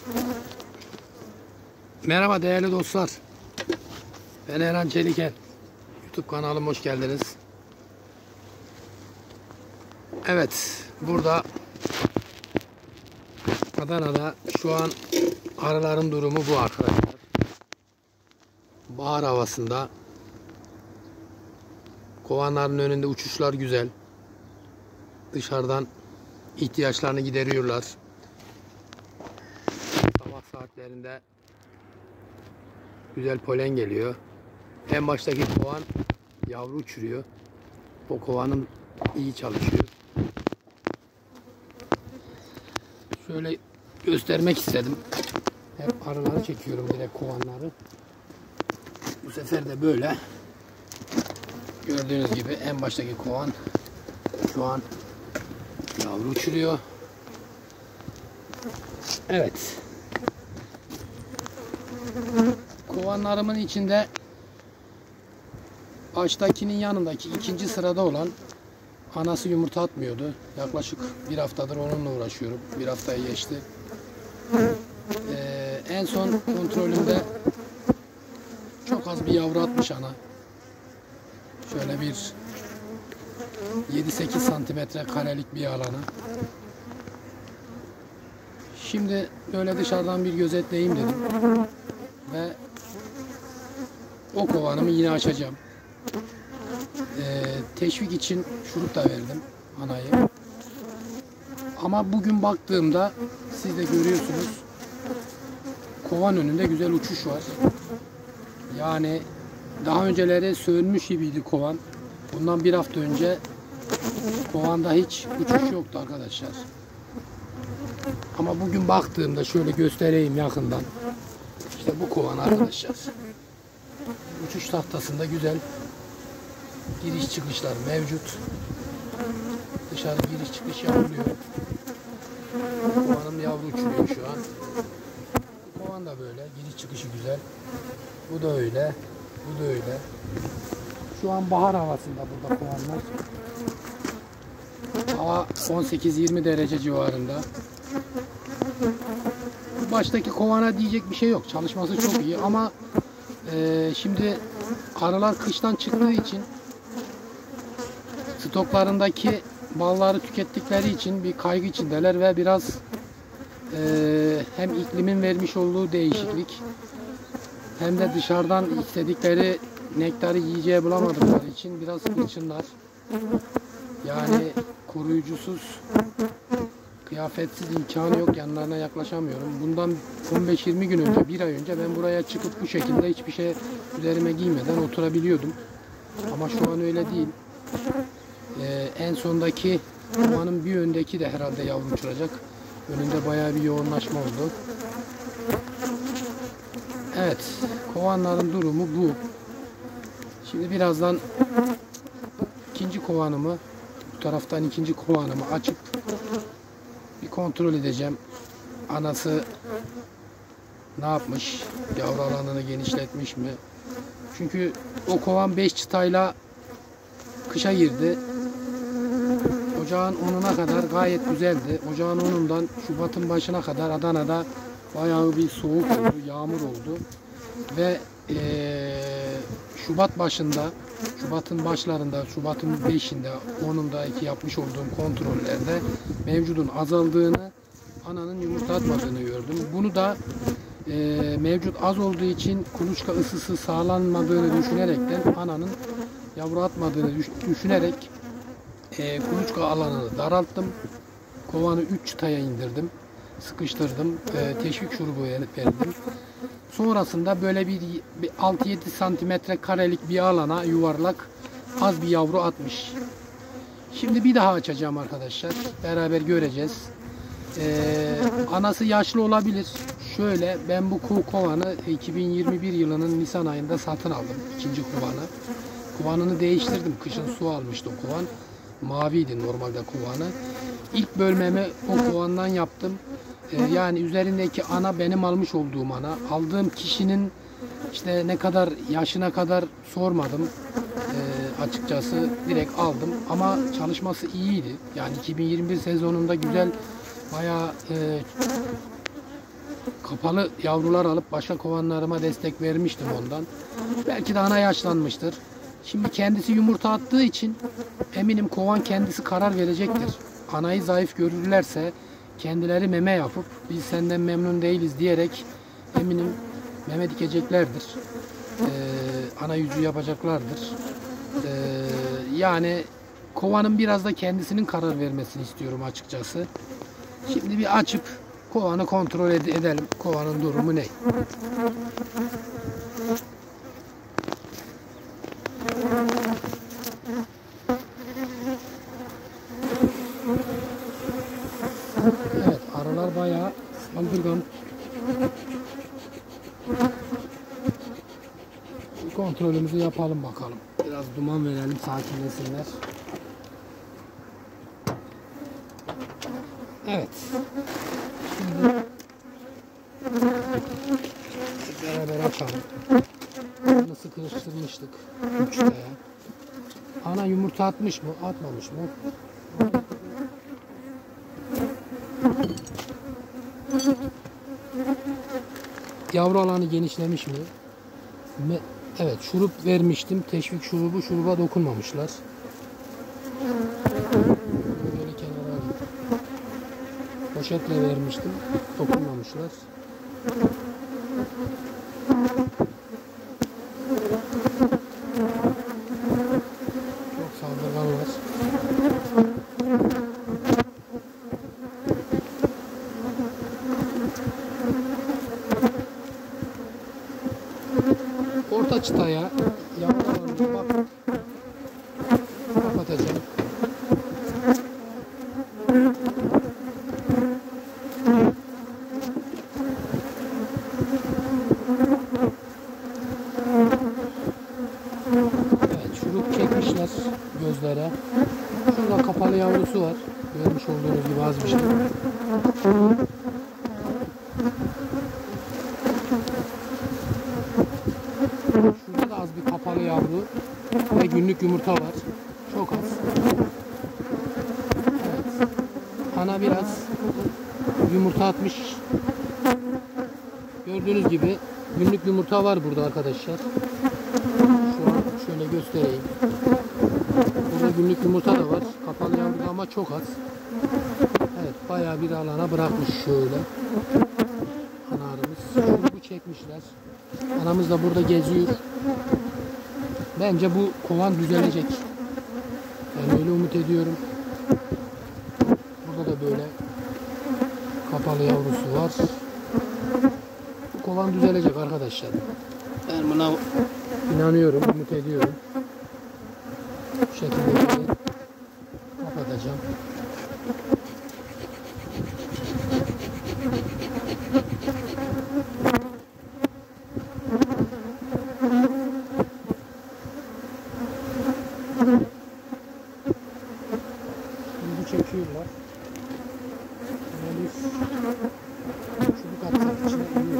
Merhaba değerli dostlar. Ben Erhan Çeliken. YouTube kanalıma hoş geldiniz. Evet, burada Adana'da şu an arıların durumu bu arkadaşlar. Bahar havasında kovanların önünde uçuşlar güzel. Dışarıdan ihtiyaçlarını gideriyorlar. Sabah saatlerinde güzel polen geliyor. En baştaki kovan yavru uçuruyor. O kovanım iyi çalışıyor. Şöyle göstermek istedim. Hep arıları çekiyorum, direkt kovanları. Bu sefer de böyle. Gördüğünüz gibi en baştaki kovan şu an yavru uçuruyor. Evet. Kovanlarımın içinde baştakinin yanındaki ikinci sırada olan anası yumurta atmıyordu. Yaklaşık bir haftadır onunla uğraşıyorum. Bir haftayı geçti. En son kontrolümde çok az bir yavru atmış ana. Şöyle bir 7-8 santimetre karelik bir alanı. Şimdi böyle dışarıdan bir gözetleyeyim dedim. Ve o kovanımı yine açacağım. Teşvik için şurup da verdim anayı. Ama bugün baktığımda siz de görüyorsunuz, kovan önünde güzel uçuş var. Yani daha önceleri sönmüş gibiydi kovan. Bundan bir hafta önce kovanda hiç uçuş yoktu arkadaşlar. Ama bugün baktığımda şöyle göstereyim yakından. İşte bu kovan arkadaşlar. Uçuş tahtasında güzel giriş çıkışlar mevcut. Dışarı giriş çıkış yapılıyor. Kovanım yavru uçuruyor şu an. Bu kovan da böyle. Giriş çıkışı güzel. Bu da öyle. Bu da öyle. Şu an bahar havasında burada kovanlar. Hava 18-20 derece civarında. Baştaki kovana diyecek bir şey yok. Çalışması çok iyi ama şimdi arılar kıştan çıktığı için stoklarındaki balları tükettikleri için bir kaygı içindeler ve biraz hem iklimin vermiş olduğu değişiklik hem de dışarıdan istedikleri nektarı yiyeceği bulamadıkları için biraz hırçınlar. Yani koruyucusuz, kıyafetsiz imkanı yok, yanlarına yaklaşamıyorum. Bundan 15-20 gün önce, bir ay önce ben buraya çıkıp bu şekilde hiçbir şey üzerime giymeden oturabiliyordum. Ama şu an öyle değil. En sondaki kovanın bir öndeki de herhalde yavru uçuracak. Önünde bayağı bir yoğunlaşma oldu. Evet, kovanların durumu bu. Şimdi birazdan ikinci kovanımı, bu taraftan ikinci kovanımı açıp bir kontrol edeceğim. Anası ne yapmış? Yavru alanını genişletmiş mi? Çünkü o kovan 5 çıtayla kışa girdi. Ocağın 10'una kadar gayet güzeldi. Ocağın 10'undan Şubat'ın başına kadar Adana'da bayağı bir soğuk oldu, yağmur oldu. Ve Şubat başında, Şubat'ın başlarında, Şubat'ın 5'inde, 10'unda yapmış olduğum kontrollerde mevcudun azaldığını, ananın yumurta atmadığını gördüm. Bunu da mevcut az olduğu için kuluçka ısısı sağlanmadığını düşünerekten, ananın yavru atmadığını düşünerek kuluçka alanını daralttım. Kovanı 3 çıtaya indirdim. Sıkıştırdım. Teşvik şurubu verdim. Sonrasında böyle bir 6-7 santimetre karelik bir alana yuvarlak az bir yavru atmış. Şimdi bir daha açacağım arkadaşlar. Beraber göreceğiz. Anası yaşlı olabilir. Şöyle, ben bu kovanı 2021 yılının Nisan ayında satın aldım. İkinci kovanı. Kovanını değiştirdim. Kışın su almıştı o kovan. Maviydi normalde kovanı. İlk bölmemi o kovandan yaptım. Yani üzerindeki ana benim almış olduğum ana. Aldığım kişinin işte ne kadar yaşına kadar sormadım. Açıkçası direkt aldım. Ama çalışması iyiydi. Yani 2021 sezonunda güzel, bayağı kapalı yavrular alıp başka kovanlarıma destek vermiştim ondan. Belki de ana yaşlanmıştır. Şimdi kendisi yumurta attığı için eminim kovan kendisi karar verecektir. Anayı zayıf görürlerse kendileri meme yapıp biz senden memnun değiliz diyerek eminim meme dikeceklerdir. Ana yüzü yapacaklardır. Yani kovanın biraz da kendisinin karar vermesini istiyorum açıkçası. Şimdi bir açıp kovanı kontrol edelim. Kovanın durumu ne? Evet, arılar bayağı saldırgan. Kontrolümüzü yapalım bakalım. Biraz duman verelim, sakinlesinler. Evet. Şimdi beraber açalım. Bunu sıkıştırmıştık 3'te. Ana yumurta atmış mı? Atmamış mı? Yavru alanı genişlemiş mi? Evet, şurup vermiştim. Teşvik şurubu, şuruba dokunmamışlar. Böyle kenara alayım. Poşetle vermiştim. Dokunmamışlar. Çok saldırganlar. Orta çıtaya yavrularını bak kapatacağım. Evet, şurup çekmişler gözlere. Şurada kapalı yavrusu var. Görmüş olduğunuz gibi az bir şey. Şurada da az bir kapalı yavru ve günlük yumurta var. Çok az. Evet. Ana biraz yumurta atmış. Gördüğünüz gibi günlük yumurta var burada arkadaşlar. Şu an şöyle göstereyim. Burada günlük yumurta da var. Kapalı yavru ama çok az. Evet, bayağı bir alana bırakmış şöyle. Anarımız. Şurubu çekmişler. Anamız da burada geziyor. Bence bu kovan düzelecek. Ben öyle umut ediyorum. Burada da böyle kapalı yavrusu var. Bu kovan düzelecek arkadaşlar. Ben buna inanıyorum, umut ediyorum. Bu şekilde kapatacağım. Şimdi çekiyorlar. Böyle çubuk atsak içine iniyor.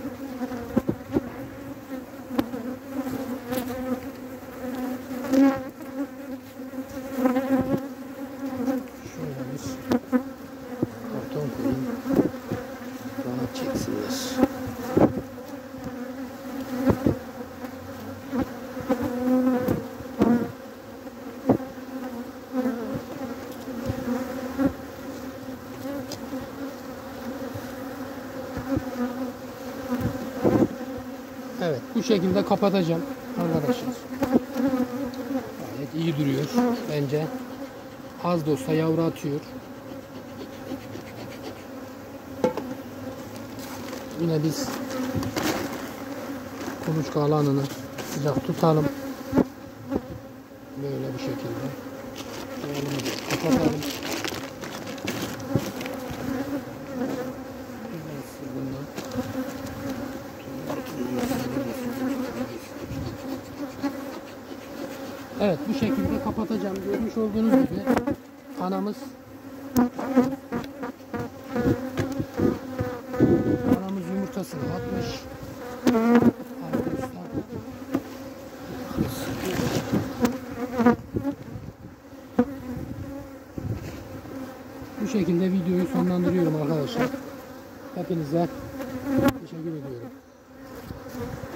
Şöyle bir karton koyayım. Rahat çeksinler. Evet, bu şekilde kapatacağım arkadaşlar. Gayet iyi duruyor bence. Az da olsa yavru atıyor. Yine biz kuluçka alanını sıcak tutalım. Böyle bir şekilde. Kapatalım. Evet, bu şekilde kapatacağım. Görmüş olduğunuz gibi anamız yumurtasını atmış. Arkadaşlar. Bu şekilde videoyu sonlandırıyorum arkadaşlar. Hepinize Teşekkür ediyorum.